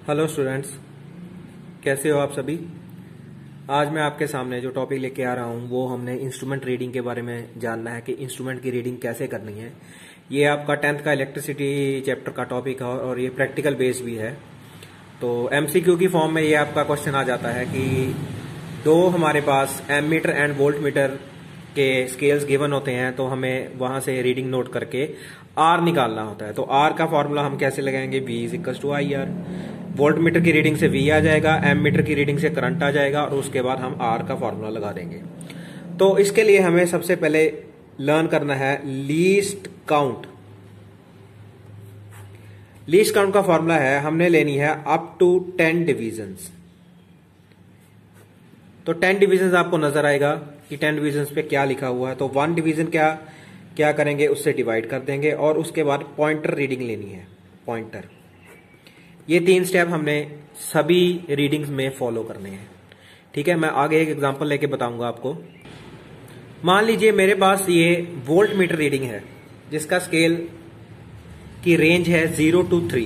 Hello students, कैसे हो आप सभी। आज मैं आपके सामने जो टॉपिक लेके आ रहा हूँ वो हमने इंस्ट्रूमेंट रीडिंग के बारे में जानना है कि इंस्ट्रूमेंट की रीडिंग कैसे करनी है। ये आपका 10th का इलेक्ट्रिसिटी चैप्टर का टॉपिक है और ये प्रैक्टिकल बेस भी है। तो एमसीक्यू की फॉर्म में ये आपका क्वेश्चन आ जाता है कि दो हमारे पास एमीटर एंड वोल्ट मीटर के स्केल्स गिवन होते हैं, तो हमें वहां से रीडिंग नोट करके आर निकालना होता है। तो आर का फॉर्मूला हम कैसे लगाएंगे, V is to I R. Voltmeter की रीडिंग से V आ जाएगा, एम मीटर की रीडिंग से करंट आ जाएगा और उसके बाद हम आर का फॉर्मूला लगा देंगे। तो इसके लिए हमें सबसे पहले लर्न करना है लीस्ट काउंट। लीस्ट काउंट का फॉर्मूला है, हमने लेनी है अप टू 10 डिविजन्स। तो 10 डिविजन्स आपको नजर आएगा कि 10 डिविजन्स पे क्या लिखा हुआ है। तो 1 डिवीजन क्या करेंगे, उससे डिवाइड कर देंगे और उसके बाद पॉइंटर रीडिंग लेनी है, पॉइंटर। ये 3 स्टेप हमने सभी रीडिंग्स में फॉलो करने हैं। ठीक है, मैं आगे एक एग्जांपल लेके बताऊंगा आपको। मान लीजिए मेरे पास ये वोल्ट मीटर रीडिंग है जिसका स्केल की रेंज है 0 to 3।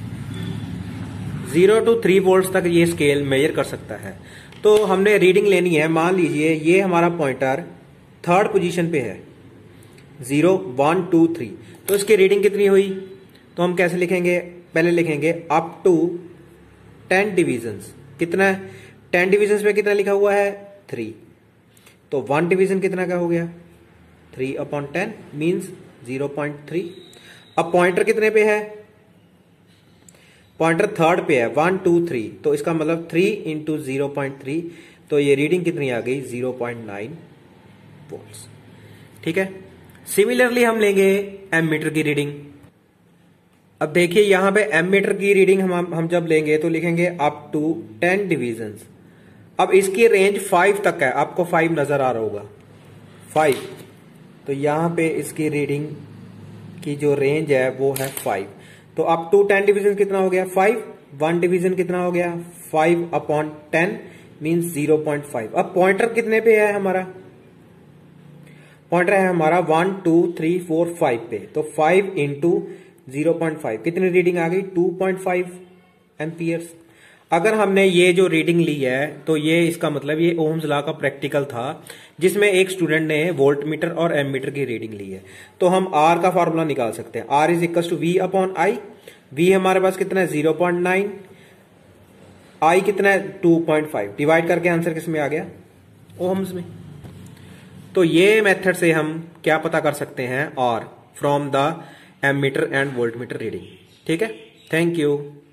0 to 3 वोल्ट तक ये स्केल मेजर कर सकता है। तो हमने रीडिंग लेनी है। मान लीजिए ये हमारा पॉइंटर 3rd पोजीशन पे है, 0 1 2 3। तो इसकी रीडिंग कितनी हुई, तो हम कैसे लिखेंगे, पहले लिखेंगे अप टू 10 डिविजन्स। कितना, 10 डिविजन्स पे कितना लिखा हुआ है, 3। तो 1 डिवीजन कितना का हो गया, 3/10 मीन्स 0.3। अब पॉइंटर कितने पे है, पॉइंटर 3rd पे है, 1 2 3। तो इसका मतलब 3 इंटू 0.3, तो ये रीडिंग कितनी आ गई, 0.9 वोल्ट्स। ठीक है, सिमिलरली हम लेंगे एम मीटर की रीडिंग। अब देखिए यहां पे एम मीटर की रीडिंग हम जब लेंगे तो लिखेंगे अप टू 10 डिविजन्स। अब इसकी रेंज 5 तक है, आपको 5 नजर आ रहा होगा, 5। तो यहां पे इसकी रीडिंग की जो रेंज है वो है 5। तो अप टू 10 डिवीजन कितना हो गया, 5। 1 डिवीजन कितना हो गया, 5/10 मीन्स 0.5। अब पॉइंटर कितने पे है हमारा, पॉइंटर है हमारा 1 2 3 4 5 पे। तो 5 इंटू 0.5 कितनी रीडिंग आ गई, 2.5 एम्पियर्स। अगर हमने ये जो रीडिंग ली है तो ये इसका मतलब ये ओम्स लॉ का प्रैक्टिकल था जिसमें एक स्टूडेंट ने वोल्ट मीटर और एम मीटर की रीडिंग ली है। तो हम आर का फॉर्मूला निकाल सकते हैं, R is equal to V/I। V हमारे पास कितना है, 0.9। I कितना है, 2.5। डिवाइड करके आंसर किस में आ गया, ओम्स में। तो ये मेथड से हम क्या पता कर सकते हैं, और from the ammeter and voltmeter reading. ठीक है, थैंक यू।